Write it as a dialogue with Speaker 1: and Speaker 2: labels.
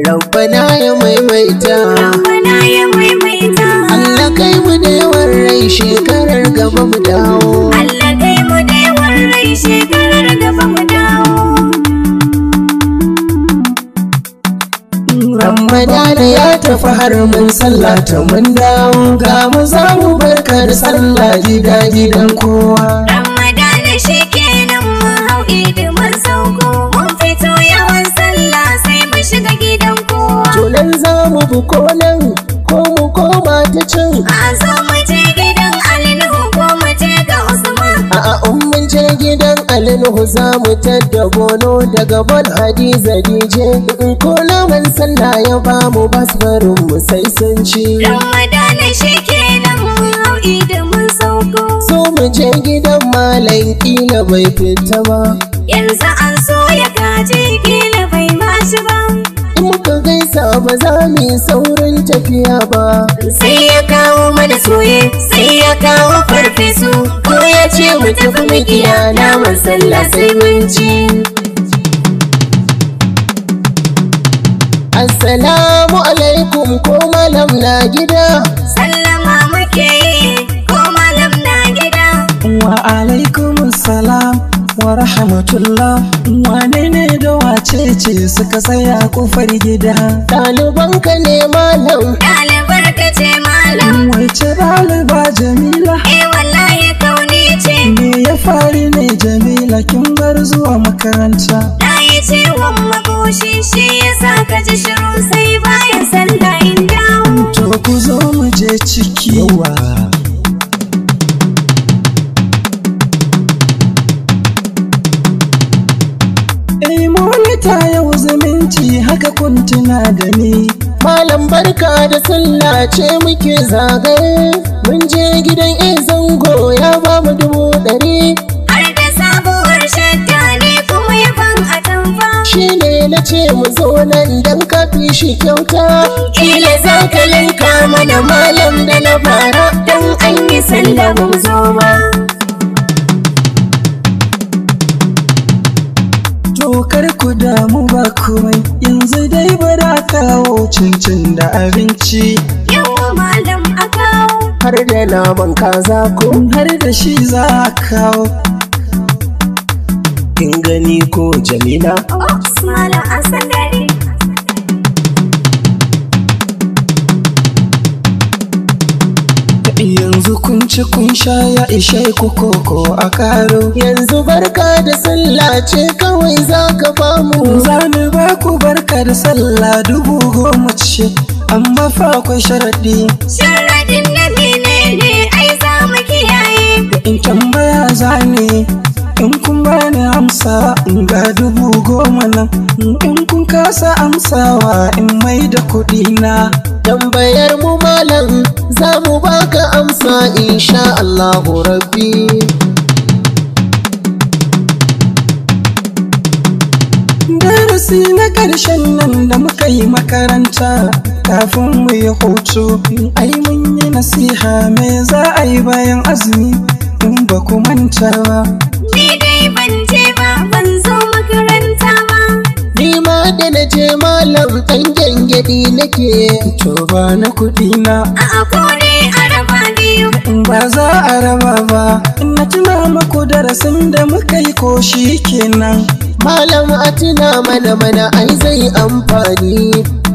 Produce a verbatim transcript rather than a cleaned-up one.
Speaker 1: Rabbana ya maimaita,
Speaker 2: Rabbana ya maimaita.
Speaker 1: Allah kai mu da yawan rai shekarar gaba mu dawo.
Speaker 2: Allah kai mu da yawan rai shekarar gaba mu dawo.
Speaker 1: Ramadana ya tafi har mun sallata mun dawo, ga mu za mu barka da sallah gida gidan kowa.
Speaker 2: Ramadana shi kenan mun hau idi mun sauko, mun fito yawan sallah sai mu shiga gidan kowa.
Speaker 1: To nan za mu bi ko nan ko mu koma ta can.
Speaker 2: A zo mu je gidan Ali Nuhu ko mu je ga Usman.
Speaker 1: A'a in mun je gidan Ali Nuhu za mu tadda bono daga Bon Hadiza D J. In ko naman sallah ya ba mu basbarin mu sai sun ci.
Speaker 2: Ramadana shi kenan mun hau idi mun sauko.
Speaker 1: So mu je gidan malam kila bai fita ba.
Speaker 2: Yanzu an so ya kaji kila bai mashi ba.
Speaker 1: In muka gaisa ba za mu yi saurin tafiya ba.
Speaker 2: Sai ya kawo mana soye, sai ya kawo farfesu, ko ya ce mu tafi mu giya naman sallah sai mun ci.
Speaker 1: Assalamu alaikum ko malam na gida.
Speaker 2: Sallama muke yi ko malam na gida.
Speaker 3: Wa alaikum salam wa rahmatullah. Wane ne da wace ce suka tsaya kofar gida?
Speaker 1: Ɗalibanka ne malam.
Speaker 2: Ɗalibar ka ce malam.
Speaker 3: Wace ɗaliba Jamila?
Speaker 2: Eh wallahi kauni ce.
Speaker 3: Me ya fari ne Jamila kin bar zuwa makaranta?
Speaker 2: Na yi ciwon makoshi shi yasa ka ji shiru sai bayan sallah in dawo.
Speaker 3: To ku zo mu je ciki. Yawa. Eh monita yau zumunci haka kun tuna da ni.
Speaker 1: Malam barka da sallah ce muke zagaye. Mun je gidan e zango ya ba mu dubu ɗari.
Speaker 2: Har da sabuwar shadda ne kuma yaban atamfa.
Speaker 1: Shi ne na ce mu zo nan don ka fi shi kyauta.
Speaker 2: Kila za ka linka mana malam da na fara don an yi sallah ba mu zo ba.
Speaker 3: To kar ku damu ba komai, yanzu dai bara kawo cincin da abinci.
Speaker 2: Yawa malam a kawo.
Speaker 1: Har da naman kaza ko
Speaker 3: Har da shi za a kawo.
Speaker 1: kin gani ko Jamila.
Speaker 2: Ops malam an san dare.
Speaker 3: Yanzu kun ci kun sha ya ishe ku koko a karo.
Speaker 1: Yanzu barka da sallah ce kawai za ka bamu.
Speaker 3: Za ni ba ku barka da sallah dubu goma ce, amma fa akwai sharaɗi.
Speaker 2: Sharadin na menene ai za mu kiyaye.
Speaker 3: In tambaya za ni, in kun bani amsa in ga dubu goma nan. In kun kasa amsawa in mai da kuɗi na.
Speaker 1: Tambayar mu malam za mu baka amsa insha Allahu rabbi.
Speaker 3: Darasi na ƙarshen nan da muka yi makaranta kafin mu yi hutu. Ai mun yi nasiha me za a yi bayan azumi in ba ku manta ba.
Speaker 2: Ni dai ban je ba ban zo makaranta ba.
Speaker 1: Ni ma da na je malam ɗan gyangyaɗi nake.
Speaker 3: To ba na kuɗi na.
Speaker 2: A kore a raba biyu.
Speaker 3: Ba za a raba ba, na tuna maku darasin da muka yi ko shi kenan.
Speaker 1: Malam a tuna mana mana ai zai amfani.